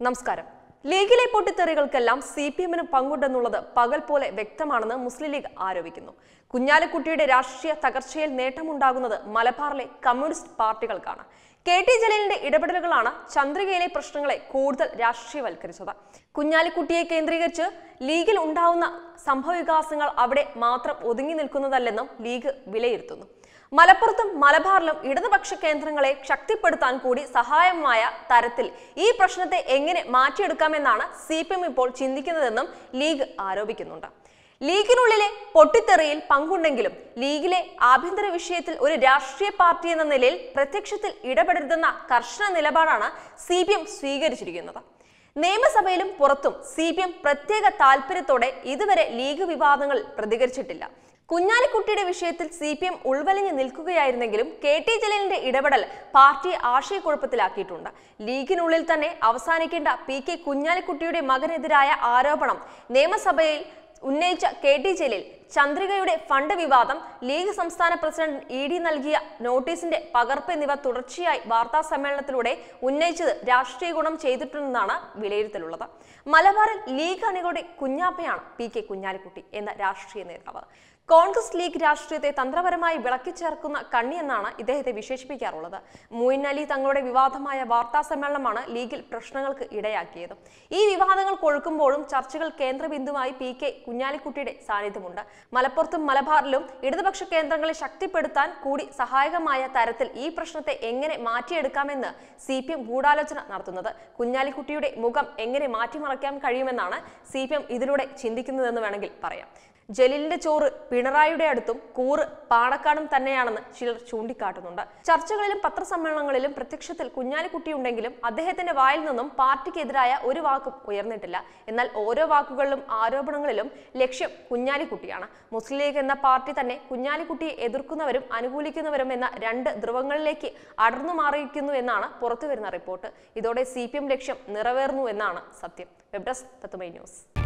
നമസ്കാരം. ലീഗിലെ പൊട്ടിത്തെറികൾക്കെല്ലാം CPM-ന് പങ്കുണ്ടെന്നുള്ളത് പകൽ പോലെ വ്യക്തമാണെന്ന് മുസ്ലിം ലീഗ് ആരോപിക്കുന്നു. കുഞ്ഞാലിക്കുട്ടിയുടെ രാഷ്ട്രീയ തകർച്ചയിൽ നേട്ടമുണ്ടാകുന്നത് മലബാറിലെ കമ്മ്യൂണിസ്റ്റ് പാർട്ടികൾക്കാണ്. KT ജലീലിന്റെ ഇടപെടലുകളാണ് ചന്ദ്രികയിലെ പ്രശ്നങ്ങളെ കൂടുതൽ രാഷ്ട്രീയവൽക്കരിച്ചത്. കുഞ്ഞാലിക്കുട്ടിയെ കേന്ദ്രീകരിച്ച് ലീഗിൽ ഉണ്ടാവുന്ന സംഭവവികാസങ്ങൾ അവിടെ മാത്രം ഒതുങ്ങി നിൽക്കുന്നതല്ലെന്നും ലീഗ് വിലയിരുത്തുന്നു. മലപ്പുറത്തും മലബാറിലും ഇടതുപക്ഷ കേന്ദ്രങ്ങളെ ശക്തിപ്പെടുത്താൻ കൂടി സഹായമായ തരത്തിൽ ഈ പ്രശ്നത്തെ എങ്ങനെ മാറ്റിയെടുക്കാമെന്നാണ് CPM ഇപ്പോൾ ചിന്തിക്കുന്നതെന്നും ലീഗ് ആരോപിക്കുന്നുണ്ട്. ലീഗിനുള്ളിലെ പൊട്ടിത്തെറിയിൽ പങ്കുണ്ടെങ്കിലും ലീഗിലെ ആഭ്യന്തര വിഷയത്തിൽ ഒരു രാഷ്ട്രീയ പാർട്ടി എന്ന നിലയിൽ പ്രത്യക്ഷത്തിൽ ഇടപെടരുതെന്ന കർശന നിലപാടാണ് CPM സ്വീകരിച്ചിരിക്കുന്നത്. നിയമസഭയിലും പുറത്തും CPM പ്രത്യേക താൽപര്യത്തോടെ ഇതുവരെ ലീഗ് വിവാദങ്ങളിൽ പ്രതികരിച്ചിട്ടില്ല. കുഞ്ഞാലിക്കുട്ടിയുടെ വിഷയത്തിൽ CPM ഉൾവലിഞ്ഞു നിൽക്കുകയായിരുന്നെങ്കിലും KT ജലീലിന്റെ ഇടപെടൽ പാർട്ടിയെ ആശയക്കുഴപ്പത്തിലാക്കിയിട്ടുണ്ട്. ലീഗിനുള്ളിൽ തന്നെ അവസാനിക്കേണ്ട PK കുഞ്ഞാലിക്കുട്ടിയുടെ മകനെതിരായ ആരോപണം നിയമസഭയിൽ ഉന്നയിച്ച KT ജലീൽ ചന്ദ്രികയുടെ ഫണ്ട് വിവാദം, ലീഗ് സംസ്ഥാന പ്രസിഡന്റ് ED നൽകിയ നോട്ടീസിന്റെ പകർപ്പ് എന്നിവ തുടർച്ചയായി വാർത്താ സമ്മേളനത്തിലൂടെ ഉന്നയിച്ചത് രാഷ്ട്രീയ ഗുണം ചെയ്തിട്ടുണ്ടെന്നാണ് വിലയിരുത്തലുള്ളത്. മലബാറിൽ ലീഗ് അണികളുടെ കുഞ്ഞാപ്പയാണ് PK കുഞ്ഞാലിക്കുട്ടി എന്ന രാഷ്ട്രീയ നേതാവ്. കോൺഗ്രസ് ലീഗ് രാഷ്ട്രീയത്തെ തന്ത്രപരമായി വിളക്കിച്ചേർക്കുന്ന കണ്ണി എന്നാണ് ഇദ്ദേഹത്തെ വിശേഷിപ്പിക്കാറുള്ളത്. മുയിൻ അലി തങ്ങളുടെ വിവാദമായ വാർത്താ സമ്മേളനമാണ് ലീഗിൽ പ്രശ്നങ്ങൾക്ക് ഇടയാക്കിയത്. ഈ വിവാദങ്ങൾ കൊഴുക്കുമ്പോഴും ചർച്ചകൾ കേന്ദ്രബിന്ദുവായി PK കുഞ്ഞാലിക്കുട്ടിയുടെ സാന്നിധ്യമുണ്ട്. മലപ്പുറത്തും മലബാറിലും ഇടതുപക്ഷ കേന്ദ്രങ്ങളെ ശക്തിപ്പെടുത്താൻ കൂടി സഹായകമായ തരത്തിൽ ഈ പ്രശ്നത്തെ എങ്ങനെ മാറ്റിയെടുക്കാമെന്ന് CPM ഗൂഢാലോചന നടത്തുന്നത്. കുഞ്ഞാലിക്കുട്ടിയുടെ മുഖം എങ്ങനെ മാറ്റിമറിക്കാൻ കഴിയുമെന്നാണ് CPM ഇതിലൂടെ ചിന്തിക്കുന്നതെന്ന് വേണമെങ്കിൽ പറയാം. ജലീലിന്റെ ചോറ് പിണറായിയുടെ അടുത്തും കൂറ് പാണക്കാടും തന്നെയാണെന്ന് ചിലർ ചൂണ്ടിക്കാട്ടുന്നുണ്ട്. ചർച്ചകളിലും പത്രസമ്മേളനങ്ങളിലും പ്രത്യക്ഷത്തിൽ കുഞ്ഞാലിക്കുട്ടിയുണ്ടെങ്കിലും അദ്ദേഹത്തിന്റെ വായിൽ നിന്നും പാർട്ടിക്കെതിരായ ഒരു വാക്കും ഉയർന്നിട്ടില്ല. എന്നാൽ ഓരോ വാക്കുകളിലും ആരോപണങ്ങളിലും ലക്ഷ്യം കുഞ്ഞാലിക്കുട്ടിയാണ്. മുസ്ലിം ലീഗ് എന്ന പാർട്ടി തന്നെ കുഞ്ഞാലിക്കുട്ടിയെ എതിർക്കുന്നവരും അനുകൂലിക്കുന്നവരും എന്ന രണ്ട് ധ്രുവങ്ങളിലേക്ക് അടർന്നു മാറിയിരിക്കുന്നു എന്നാണ് പുറത്തുവരുന്ന റിപ്പോർട്ട്. ഇതോടെ CPM ലക്ഷ്യം നിറവേറുന്നു എന്നാണ് സത്യം. Web desk Tatwamayi news.